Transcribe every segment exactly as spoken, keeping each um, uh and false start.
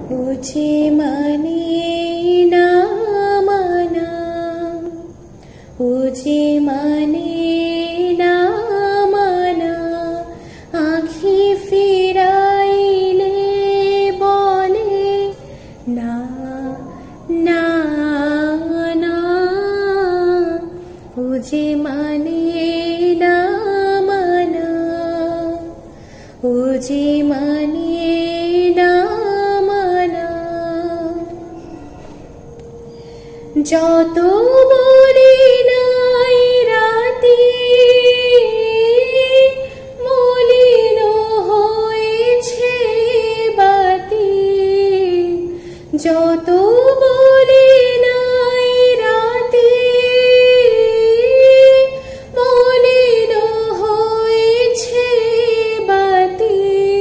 বুঝে মানে না মানা, বুঝে মানে না মানা, আঁখি ফিরাইলে বলে না না না, বুঝে মানে না মানা, বুঝে মানে না মানা। যত বলি নাই রাতে মলিন হয়েছে বাতি, যত বলি নাই রাতে মলিন হয়েছে বাতি,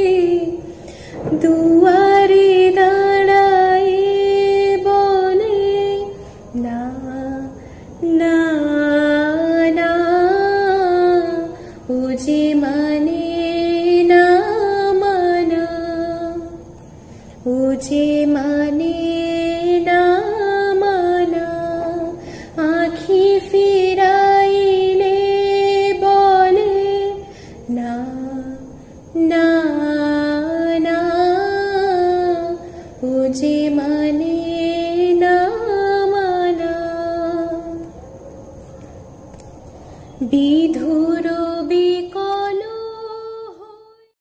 দুয়ারে দাঁড়ায় বলে না না না, বুঝে মানে না মানা, বুঝে মানে না মানা, আঁখি ফিরাইলে বলে না না না, বুঝে মানে না মানা। বিধু